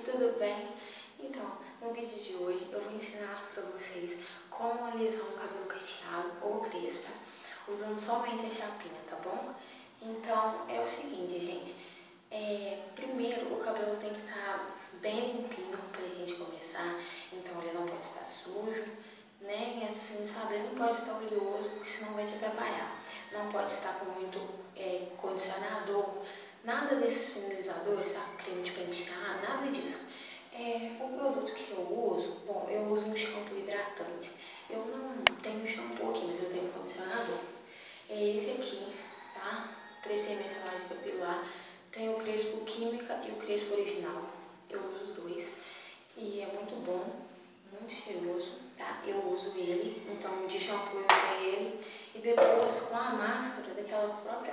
tudo bem? Então, no vídeo de hoje eu vou ensinar para vocês como alisar um cabelo cacheado ou crespa, usando somente a chapinha, tá bom? Então, é o seguinte, gente, primeiro o cabelo tem que estar bem limpinho pra gente começar, então ele não pode estar sujo, nem assim, sabe, ele não pode estar oleoso, porque senão vai te atrapalhar. Não pode estar com muito condicionador, nada desses finalizadores, sabe, creme de pentear, nada disso. O produto que eu uso, bom, eu uso um shampoo hidratante. Eu não tenho shampoo aqui, mas eu tenho condicionador. É esse aqui, tá? 3CM Salagem Capilar. Tem o Crespo Química e o Crespo Original. Eu uso os dois. E é muito bom, muito cheiroso, tá? Eu uso ele, então de shampoo eu usei ele. E depois com a máscara daquela própria...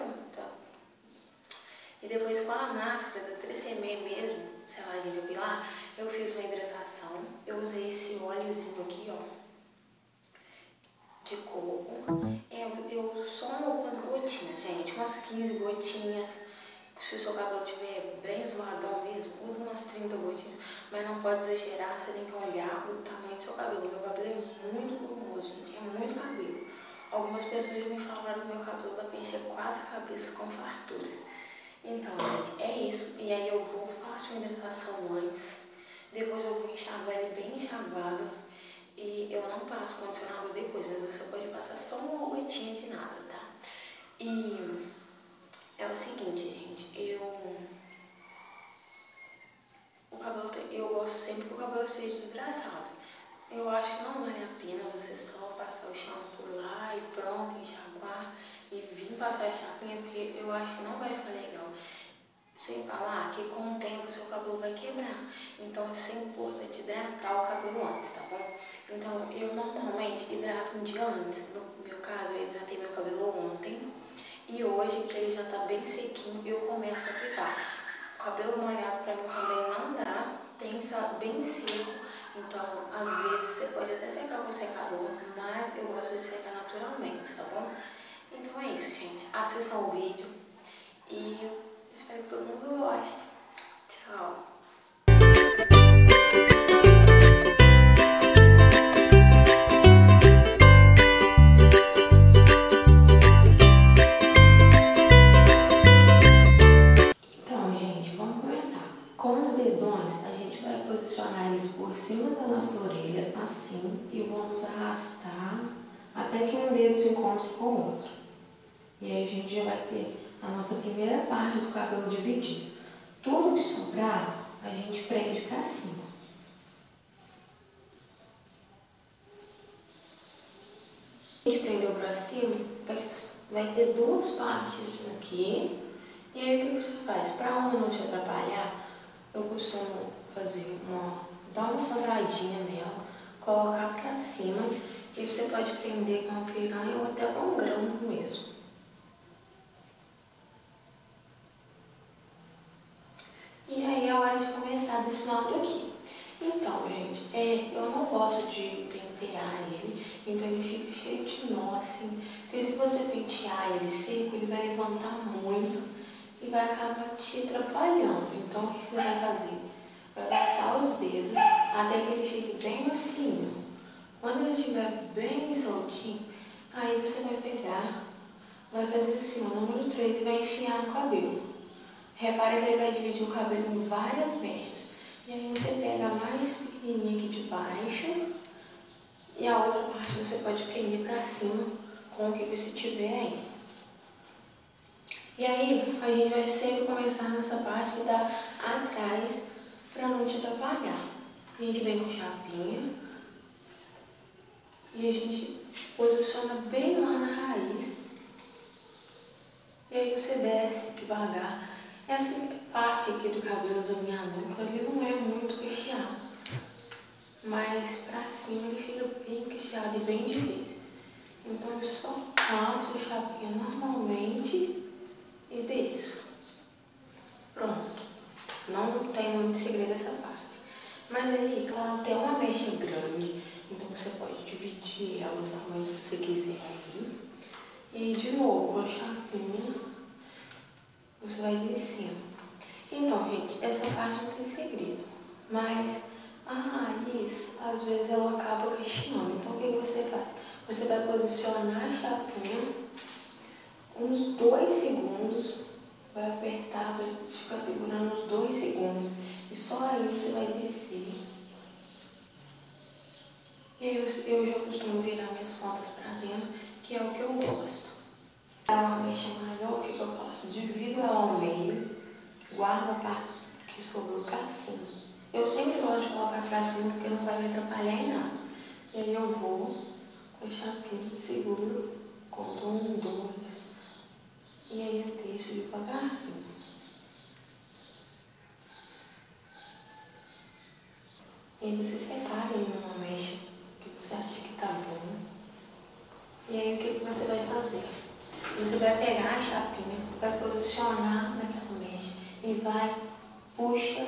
E depois com a máscara da 3CM mesmo, Selagem Capilar, eu fiz uma hidratação. Eu usei esse óleozinho aqui, ó, de coco. Eu uso só algumas gotinhas, gente, umas 15 gotinhas. Se o seu cabelo estiver bem zoadão mesmo, usa umas 30 gotinhas, mas não pode exagerar, você tem que olhar o tamanho do seu cabelo. Meu cabelo é muito volumoso, gente, é muito cabelo. Algumas pessoas já me falaram que meu cabelo vai preencher 4 cabeças com fartura. Então, gente, é isso. E aí eu vou, faço uma hidratação antes, depois eu vou enxaguar ele bem enxaguado. E eu não passo condicionador depois, mas você pode passar só uma gotinha de nada, tá? E é o seguinte, gente, eu gosto sempre que o cabelo esteja hidratado. Eu acho que não vale a pena você só passar o shampoo lá e pronto, enxaguar e vir passar a chapinha, porque eu acho que não vai ficar legal. Sem falar que com o tempo o seu cabelo vai quebrar. Então é importante hidratar o cabelo antes, tá bom? Então eu normalmente hidrato um dia antes. No meu caso, eu hidratei meu cabelo ontem. E hoje, que ele já tá bem sequinho, eu começo a aplicar. O cabelo molhado pra mim também não dá, tem que estar bem seco. Então, às vezes, você pode até secar com o secador, mas eu gosto de secar naturalmente, tá bom? Então é isso, gente. Assistam o vídeo e espero que todo mundo goste. Tchau! Com os dedões, a gente vai posicionar eles por cima da nossa orelha, assim, e vamos arrastar até que um dedo se encontre com o outro. E aí a gente já vai ter a nossa primeira parte do cabelo dividido. Tudo que sobrar, a gente prende pra cima. A gente prendeu pra cima, vai ter duas partes aqui. E aí o que você faz? Pra não te atrapalhar, eu costumo dar uma quadradinha nela, colocar pra cima e você pode prender com uma piranha ou até com um grão mesmo. E aí é a hora de começar desse lado aqui. Então, gente, eu não gosto de pentear ele, então ele fica cheio de nó assim, porque se você pentear ele seco, ele vai levantar muito e vai acabar te atrapalhando. Então o que você vai fazer? Vai passar os dedos até que ele fique bem macio. Quando ele estiver bem soltinho, aí você vai pegar, vai fazer assim, o número 3 e vai enfiar no cabelo. Repare que ele vai dividir o cabelo em várias mechas. E aí você pega a mais pequenininha aqui de baixo e a outra parte você pode prender pra cima com o que você tiver aí. E aí, a gente vai sempre começar nessa parte que tá atrás pra não te atrapalhar. A gente vem com chapinha e a gente posiciona bem lá na raiz. E aí você desce devagar. Essa parte aqui do cabelo da minha nuca, ele não é muito cacheado. Mas pra cima ele fica bem cacheado e bem difícil. Então eu só passo a chapinha normalmente e desço. Pronto. Não tem muito segredo essa parte. Mas aí, claro, tem uma mecha grande, então você pode dividir ela do tamanho que você quiser aí. E de novo, com a chapinha, você vai descendo. Então, gente, essa parte não tem segredo. Mas a raiz, às vezes, ela acaba cacheando. Então, o que você faz? Você vai posicionar a chapinha uns 2 segundos, vai apertar, vai ficar segurando uns 2 segundos. E só aí você vai descer. E aí eu já costumo virar minhas pontas para dentro, que é o que eu gosto. Para uma mecha maior, o que eu faço? Divido ela ao meio, guardo a parte que sobrou para cima. Eu sempre gosto de colocar para cima porque não vai me atrapalhar em nada. E aí eu vou com a chapinha, seguro, conto 1, 2. E aí eu deixo devagarzinho. E aí você separa ele numa mecha que você acha que tá bom. E aí o que você vai fazer? Você vai pegar a chapinha, vai posicionar naquela mecha e vai puxa,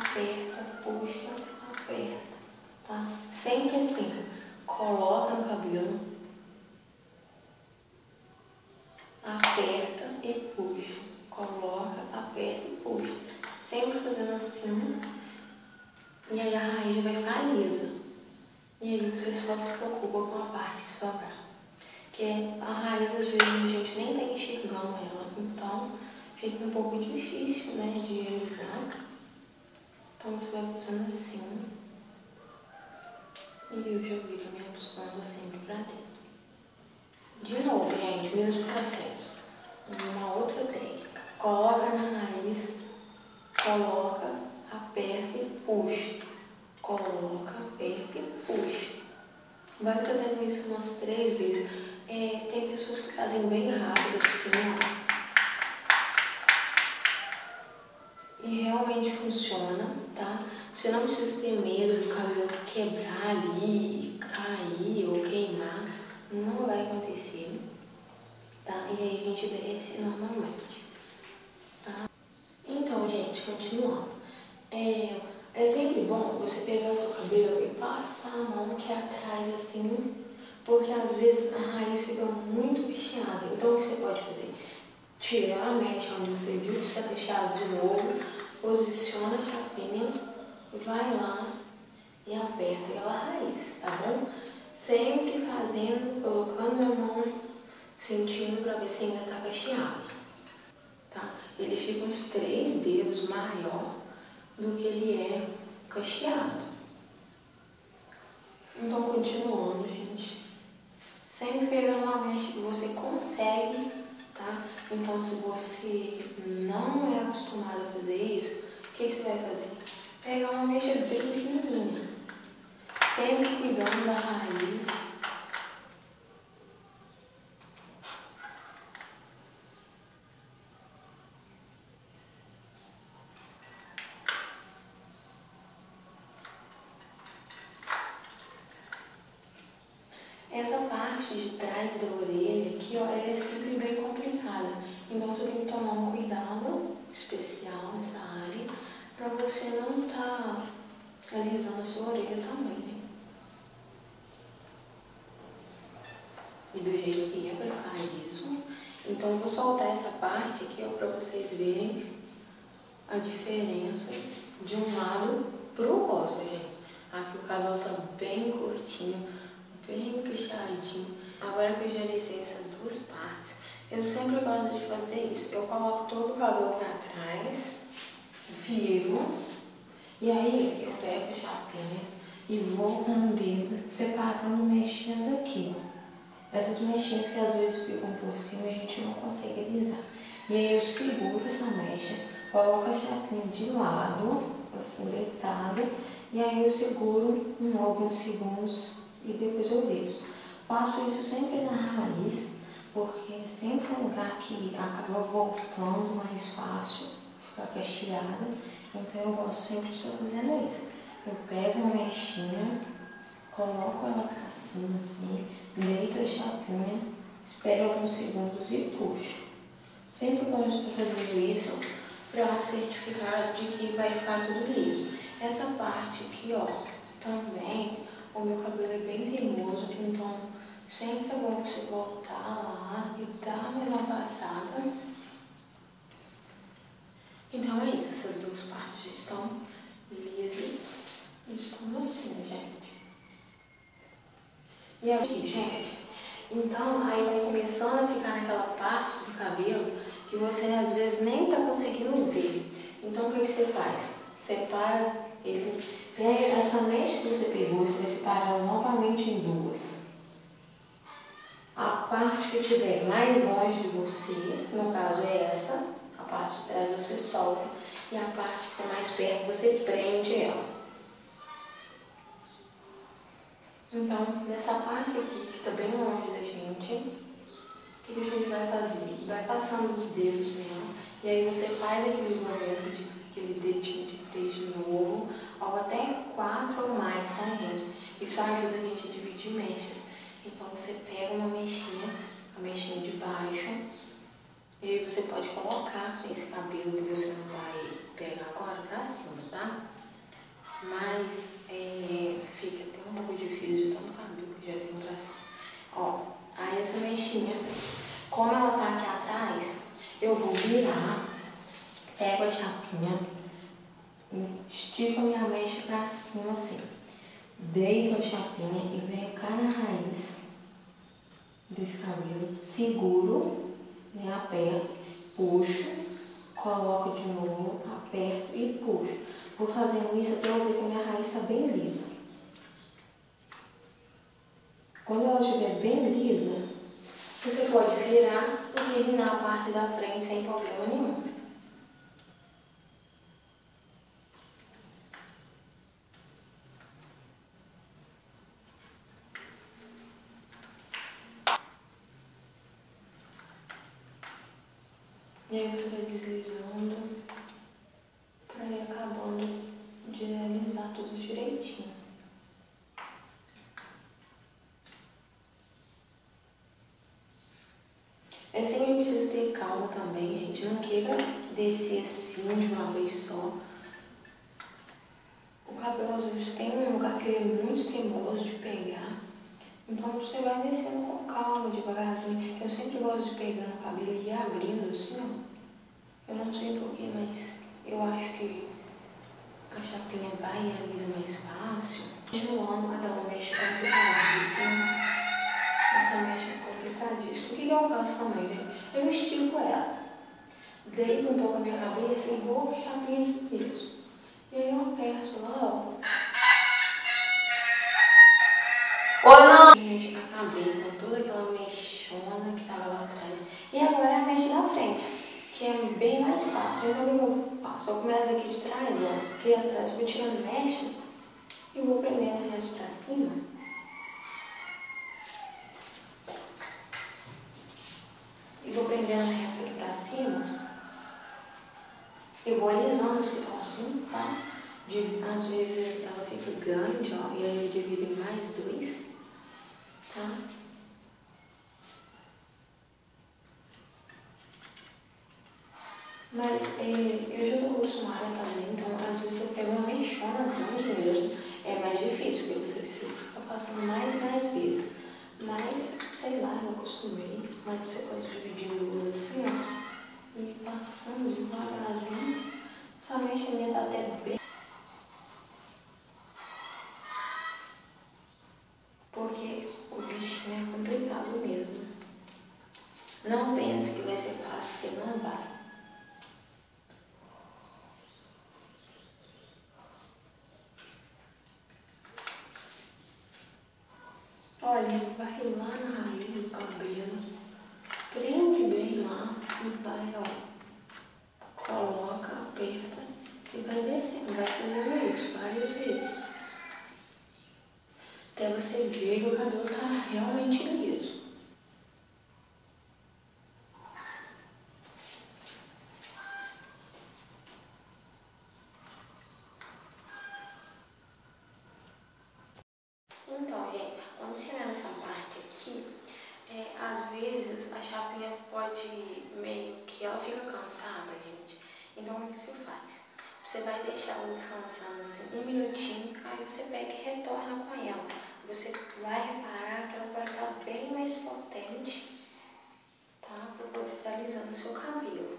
aperta, tá? Sempre assim, coloca no cabelo, aperta e puxa, coloca, aperta e puxa. Sempre fazendo assim, e aí a raiz já vai ficar lisa. E aí você só se preocupa com a parte que sobrar. Porque a raiz, às vezes, a gente nem tá enxergando ela, então fica um pouco difícil, né, de realizar. Então você vai fazendo assim, e eu já viro minhas pontas sempre pra dentro. De novo, gente, mesmo processo. Uma outra técnica. Coloca na raiz, coloca, aperta e puxa. Coloca, aperta e puxa. Vai fazendo isso umas 3 vezes. Tem pessoas que fazem bem rápido assim, ó. E realmente funciona, tá? Você não precisa ter medo do cabelo quebrar ali, cair ou queimar. Não vai acontecer, tá? E aí a gente desce normalmente, tá? Então, gente, continuando. É sempre bom você pegar o seu cabelo e passar a mão aqui atrás assim, porque às vezes a raiz fica muito bicheada. Então o que você pode fazer? Tirar a mecha onde você viu que está fechado de novo, posiciona a chapinha, vai lá e aperta aquela raiz, tá bom? Sempre fazendo, colocando a mão, sentindo para ver se ainda está cacheado, tá? Ele fica uns 3 dedos maior do que ele é cacheado. Então, continuando, gente. Sempre pegando uma mecha que você consegue, tá? Então, se você não é acostumado a fazer isso, o que você vai fazer? Pegar uma mecha bem pequenininha. Sempre cuidando da raiz. Essa parte de trás da orelha aqui, ó, ela é sempre bem complicada. Então você tem que tomar um cuidado especial nessa área para você não estar alisando a sua orelha também, né? E do jeito que é para ficar liso. Então eu vou soltar essa parte aqui, ó, para vocês verem a diferença de um lado pro outro, gente. Aqui o cabelo tá bem curtinho, bem cacheadinho. Agora que eu já alisei essas 2 partes, eu sempre gosto de fazer isso. Eu coloco todo o cabelo para trás, viro, e aí eu pego a chapinha e vou com o dedo separando mechinhas aqui, ó. Essas mechinhas que às vezes ficam por cima a gente não consegue alisar. E aí eu seguro essa mecha, coloco a chapinha de lado, assim, deitada, e aí eu seguro alguns segundos e depois eu desço. Faço isso sempre na raiz, porque é sempre um lugar que acaba voltando mais fácil, fica cacheada. Então eu gosto sempre de estar fazendo isso. Eu pego a mechinha, coloco ela pra cima assim, deito a chapinha, espero alguns segundos e puxo. Sempre gosto de estar fazendo isso para certificar de que vai ficar tudo liso. Essa parte aqui, ó, também o meu cabelo é bem teimoso, então sempre é bom você voltar lá e dar mais uma passada. Então é isso, essas 2 partes já estão lisas. E aqui, gente, então aí vai começando a ficar naquela parte do cabelo que você às vezes nem tá conseguindo ver. Então o que você faz? Separa ele, pega essa mecha que você pegou, você vai separar ela novamente em duas. A parte que estiver mais longe de você, no caso é essa, a parte de trás você solta, e a parte que está mais perto você prende ela. Então, nessa parte aqui, que está bem longe da gente, o que a gente vai fazer? Vai passando os dedos mesmo, e aí você faz aquele movimento de aquele dedinho de 3 de novo, ou até 4 ou mais, tá, gente? Isso ajuda a gente a dividir mechas. Então você pega uma mechinha, a mechinha de baixo, e aí você pode colocar esse cabelo que você não vai pegar agora pra cima, tá? Mas fica até um pouco difícil de tanto cabelo que já tem pra cima. Ó, aí essa mechinha, como ela tá aqui atrás, eu vou virar, pego a chapinha, estico a minha mecha pra cima assim. Deito a chapinha e venho cá na raiz desse cabelo, seguro, né, aperto, puxo, coloco de novo, aperto e puxo. Vou fazendo isso até eu ver que a minha raiz está bem lisa. Quando ela estiver bem lisa, você pode virar e terminar a parte da frente sem problema nenhum. E aí você vai deslizando para ir acabando de realizar tudo direitinho. É sempre preciso ter calma também, a gente não queira descer assim de uma vez só. O cabelo às vezes tem um lugar que ele é muito teimoso de pegar. Então você vai descendo com calma, devagarzinho. Eu sempre gosto de pegar no cabelo e ir abrindo assim, ó. Eu não sei porquê, mas eu acho que a chapinha vai e alisa mais fácil. Continuando aquela mecha complicadíssima. Essa mecha é complicadíssima. O que eu faço também, né? Eu estico ela. Deito um pouco a minha cabeça e vou com a chapinha aqui mesmo. E aí eu aperto lá, ó. Ou não! Gente, acabei com toda aquela mechona que tava lá atrás. E agora é a mecha da frente, que é bem mais fácil. Então o que eu faço? Eu começo aqui de trás, ó. Aqui atrás eu vou tirando mechas e vou prendendo o resto pra cima. E vou prendendo o resto aqui pra cima. Eu vou alisando esse pedacinho, tá? Às vezes ela fica grande, ó. E aí eu divido em mais 2, tá? Mas eu já estou acostumada a fazer, então às vezes eu pego uma mechona grande mesmo. É mais difícil, porque você precisa ficar passando mais e mais vezes. Mas, sei lá, eu acostumei. Mas você pode dividir em duas assim, ó. E passando devagarzinho. Essa mecha minha tá até bem. Porque o bichinho é complicado mesmo. Não pense que vai ser fácil, porque não vai. Olha, vai lá na raiz do cabelo, prende bem lá e vai, ó, coloca, aperta e vai descendo, vai fazendo isso várias vezes. Até você ver que o cabelo tá realmente liso. Então, gente, quando chegar nessa parte aqui, às vezes a chapinha pode meio que ela fica cansada, gente. Então o que se faz? Você vai deixar ela descansando assim 1 minutinho, aí você pega e retorna com ela. Você vai reparar que ela vai estar bem mais potente, tá? Para poder estar alisando o seu cabelo.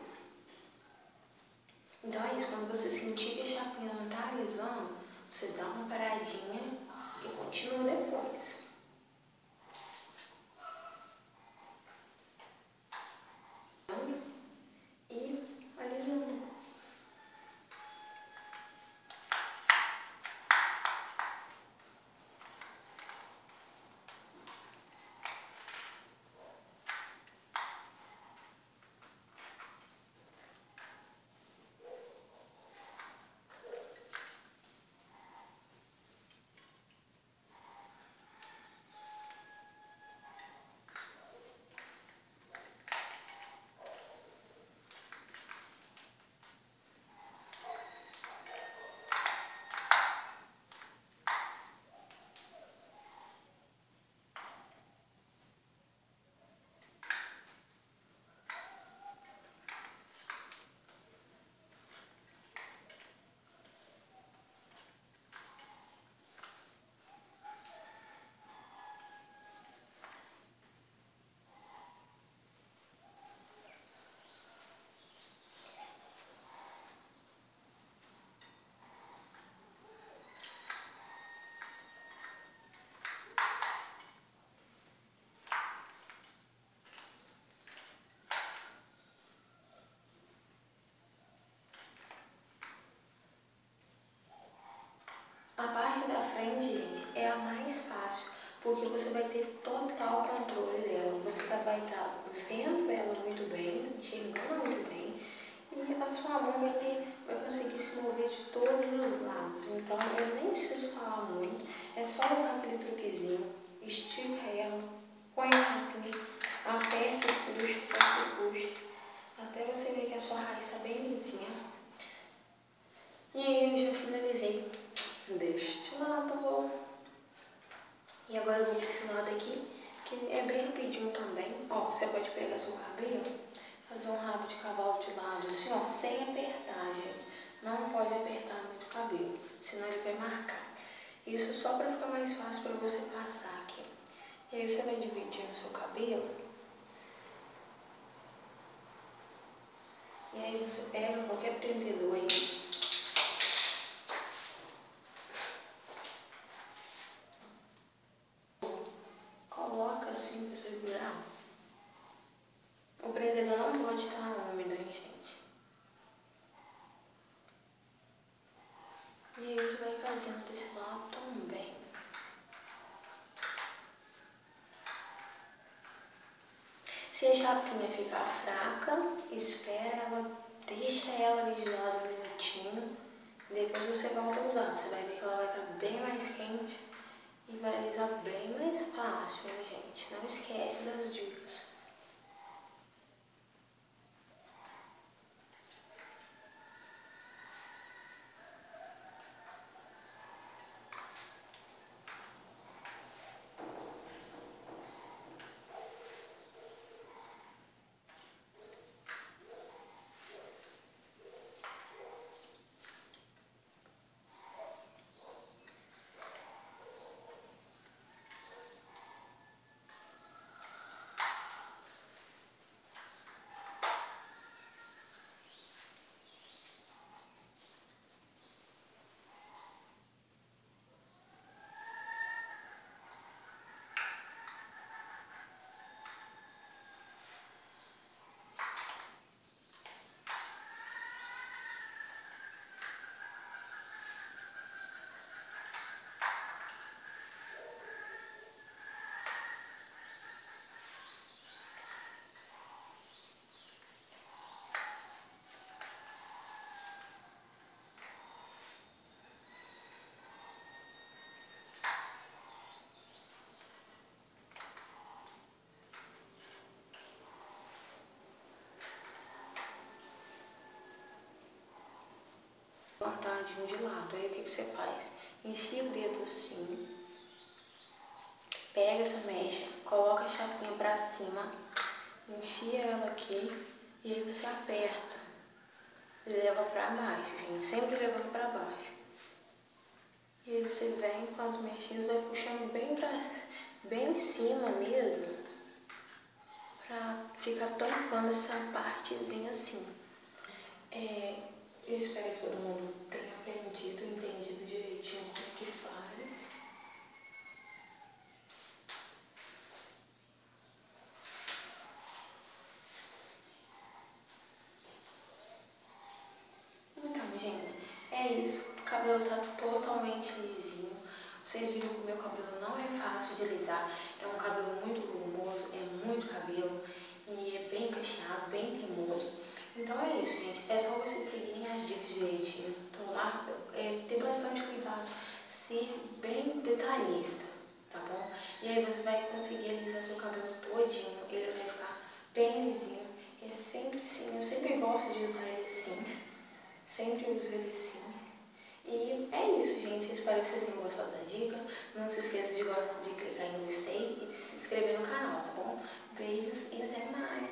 Então é isso, quando você sentir que a chapinha não está alisando, você dá uma paradinha e continua depois. frente, gente, é a mais fácil, porque você vai ter total controle dela. Você vai estar vendo ela muito bem, enxergando muito bem, e a sua mão vai conseguir se mover de todos os lados. Então, eu nem preciso falar muito, é só usar aquele truquezinho, estica ela, põe a capinha, aperta e puxa, até você ver que a sua raiz está bem lisinha. E aí eu já finalizei deste lado. E agora eu vou para esse lado aqui, que é bem rapidinho também. Ó, você pode pegar seu cabelo, fazer um rabo de cavalo de lado, assim, ó, sem apertar, gente. Não pode apertar muito o cabelo, senão ele vai marcar. Isso só para ficar mais fácil para você passar aqui. E aí você vai dividindo o seu cabelo. E aí você pega qualquer prendedor aí. Coloca assim para segurar. O prendedor não pode estar úmido, hein, gente? E aí você vai fazendo desse lado também. Se a chapinha ficar fraca, espera ela, deixa ela ali de lado um minutinho. Depois você volta a usar. Você vai ver que ela vai estar bem mais quente e vai alisar bem mais fácil, né, gente? Não esquece das dicas. Plantadinho de lado. Aí o que você faz? Enfia o dedo assim, pega essa mecha, coloca a chapinha pra cima, enfia ela aqui e aí você aperta e leva pra baixo, gente, sempre levando pra baixo. E aí você vem com as mechinhas, vai puxando bem em cima mesmo, pra ficar tampando essa partezinha assim. Eu espero que todo mundo tenha aprendido, entendido direitinho como que faz. Então, gente, é isso. O cabelo tá totalmente lisinho. Vocês viram que o meu cabelo não é fácil de alisar. É um cabelo muito volumoso, é muito cabelo e é bem cacheado, bem teimoso. Então é isso, gente. É só vocês seguirem as dicas direitinho. Tomar, ter bastante cuidado, ser bem detalhista, tá bom? E aí você vai conseguir alisar seu cabelo todinho. Ele vai ficar bem lisinho. É sempre assim. Eu sempre gosto de usar ele assim. Sempre uso ele assim. E é isso, gente. Eu espero que vocês tenham gostado da dica. Não se esqueça de clicar em gostei e de se inscrever no canal, tá bom? Beijos e até mais!